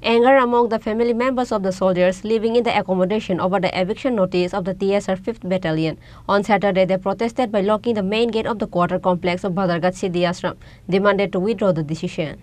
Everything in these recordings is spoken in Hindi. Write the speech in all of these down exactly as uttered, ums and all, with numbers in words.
Anger among the family members of the soldiers living in the accommodation over the eviction notice of the T S R fifth Battalion. On Saturday, they protested by locking the main gate of the quarter complex of Bhadargarh Siddhi Ashram, demanded to withdraw the decision.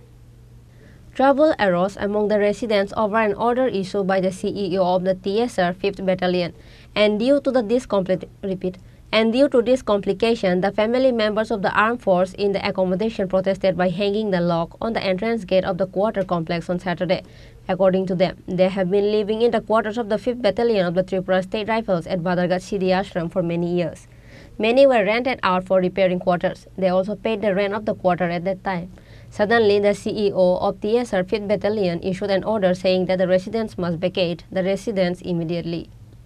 Trouble arose among the residents over an order issued by the C E O of the T S R fifth Battalion, and due to the this complete repeat. And due to this complication, the family members of the armed force in the accommodation protested by hanging the lock on the entrance gate of the quarter complex on Saturday. According to them, they have been living in the quarters of the fifth Battalion of the Tripura State Rifles at Bhadargarh Siddhi Ashram for many years. Many were rented out for repairing quarters. They also paid the rent of the quarter at that time. Suddenly, the C E O of T S R fifth Battalion issued an order saying that the residents must vacate the residence immediately.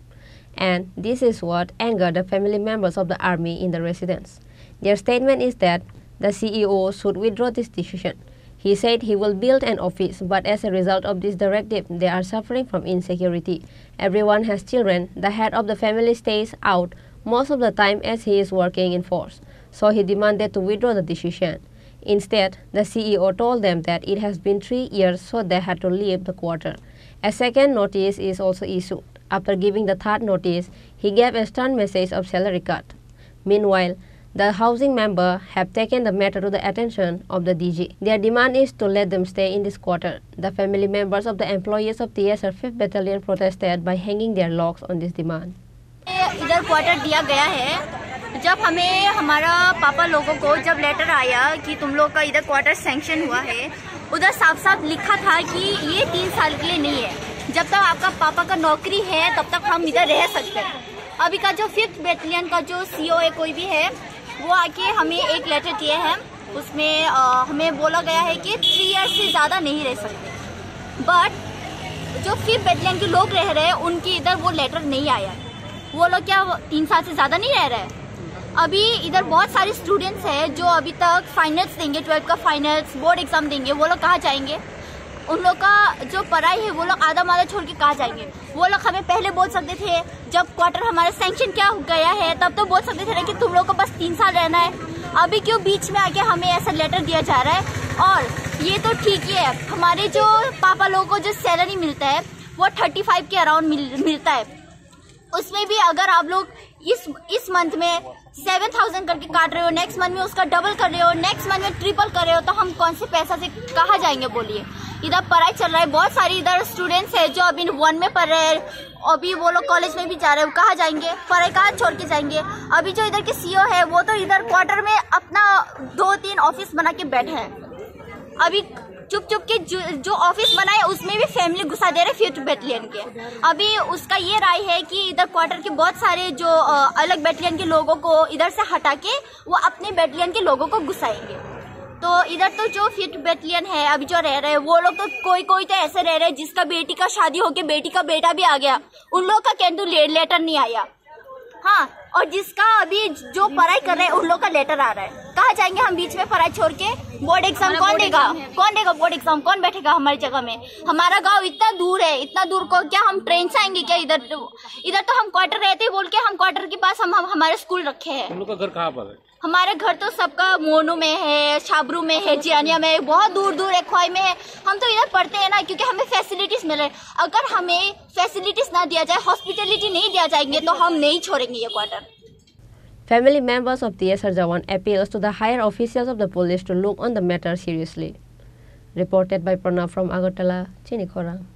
And this is what angered the family members of the army in the residence. Their statement is that the C E O should withdraw this decision. He said he will build an office, but as a result of this directive, they are suffering from insecurity. Everyone has children. The head of the family stays out most of the time as he is working in force, so he demanded to withdraw the decision. Instead, the C E O told them that it has been three years, so they had to leave the quarter. A second notice is also issued. After giving the third notice, he gave a stern message of salary cut. Meanwhile, the housing member have taken the matter to the attention of the D G. Their demand is to let them stay in this quarter. The family members of the employees of T S R fifth Battalion protested by hanging their locks on this demand. इधर क्वार्टर दिया गया है। जब हमें हमारा पापा लोगों को जब लेटर आया कि तुम लोग का इधर क्वार्टर सैंक्शन हुआ है, उधर साफ साफ लिखा था कि ये तीन साल के लिए नहीं है। जब तक आपका पापा का नौकरी है तब तक हम इधर रह सकते हैं। अभी का जो फिफ्थ बैटालियन का जो सीओ है कोई भी है, वो आके हमें एक लेटर दिए हैं। उसमें आ, हमें बोला गया है कि थ्री इयर्स से ज़्यादा नहीं रह सकते। बट जो फिफ्थ बैटालियन के लोग रह रहे हैं उनकी इधर वो लेटर नहीं आया। वो लोग क्या तीन साल से ज़्यादा नहीं रह रहे। अभी इधर बहुत सारे स्टूडेंट्स हैं जो अभी तक फाइनल्स देंगे, ट्वेल्थ का फाइनल्स, बोर्ड एग्जाम देंगे। वो लोग कहाँ जाएंगे? उन लोग का जो पढ़ाई है वो लोग आधा माधा छोड़ के कहाँ जाएंगे? वो लोग हमें पहले बोल सकते थे, जब क्वार्टर हमारा सैंक्शन क्या गया है तब तो बोल सकते थे कि तुम लोग को बस तीन साल रहना है। अभी क्यों बीच में आके हमें ऐसा लेटर दिया जा रहा है? और ये तो ठीक ही है, हमारे जो पापा लोगों को जो सैलरी मिलता है वो थर्टी फाइव के अराउंड मिल, मिलता है। उसमें भी अगर आप लोग इस इस मंथ में सेवन थाउजेंड करके काट रहे हो, नेक्स्ट मंथ में उसका डबल कर रहे हो, नेक्स्ट मंथ में ट्रिपल कर रहे हो, तो हम कौन से पैसा से कहाँ जाएंगे बोलिए? इधर पढ़ाई चल रहा है, बहुत सारी इधर स्टूडेंट्स है जो अभी वन में पढ़ रहे हैं, अभी वो लोग कॉलेज में भी जा रहे हैं, कहाँ जाएंगे? पढ़ाई कहाँ छोड़ के जाएंगे? अभी जो इधर के सीईओ है वो तो इधर क्वार्टर में अपना दो तीन ऑफिस बना के बैठे हैं। अभी चुप चुप के जो, जो ऑफिस बनाए उसमें भी फैमिली घुसा दे रहे फिफ्थ बैटालियन के। अभी उसका ये राय है कि इधर क्वार्टर के बहुत सारे जो आ, अलग बैटालियन के लोगों को इधर से हटा के वो अपने बैटालियन के लोगों को घुसाएंगे। तो इधर तो जो फिफ्थ बैटालियन है अभी जो रह रहे हैं वो लोग तो कोई कोई तो ऐसे रह रहे हैं जिसका बेटी का शादी होके बेटी का बेटा भी आ गया, उन लोग का कैंडू ले, लेटर नहीं आया। हाँ, और जिसका अभी जो पढ़ाई कर रहे हैं उन लोग का लेटर आ रहा है। कहाँ जाएंगे हम बीच में पढ़ाई छोड़ के? बोर्ड एग्जाम कौन देगा? कौन देगा बोर्ड एग्जाम? कौन बैठेगा हमारी जगह में? हमारा गांव इतना दूर है, इतना दूर को क्या हम ट्रेन से आएंगे क्या? इधर इधर तो हम क्वार्टर रहते बोल के हम क्वार्टर के पास हम, हम हमारे स्कूल रखे हैं। हम लोग का घर कहाँ पर है? हमारे घर तो सबका मोनू में है, छाबरू में है, जियानिया में है, बहुत दूर दूर है, खोई में है। हम तो इधर पढ़ते हैं ना क्योंकि हमें फैसिलिटीज मिल रहे। अगर हमें फैसिलिटीज ना दिया जाए, हॉस्पिटलिटी नहीं दिया जाएंगे तो हम नहीं छोड़ेंगे ये quarter. Family members of T S R Jawan appeals to the higher officials of the police to look on the matter seriously. Reported by Pranav from Agartala, Chinikhora.